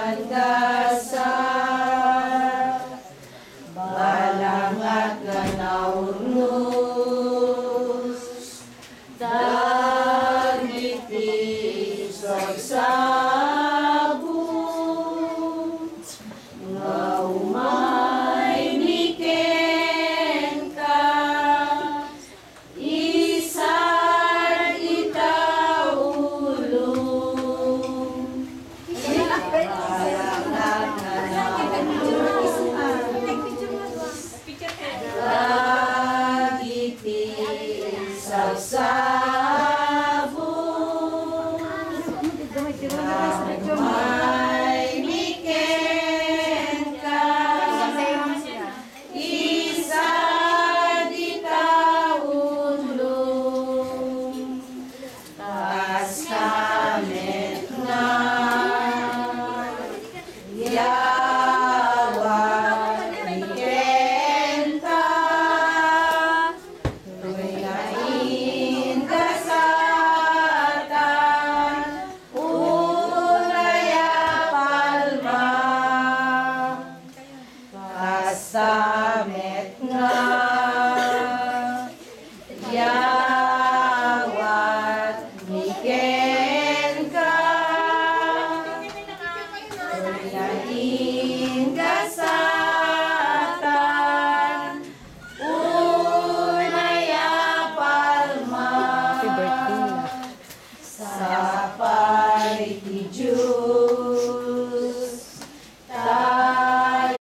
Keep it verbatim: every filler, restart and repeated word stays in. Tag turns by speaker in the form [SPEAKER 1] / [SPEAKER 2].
[SPEAKER 1] dasar balangat nga naurnos dagiti sagsabot nga umay miken ka isad itaulong balangat nga naurnos dagiti sagsabot may miken ka isa di taulong kasamet na yawa miken ka tunain kasatan unaya palma kasamet nga ya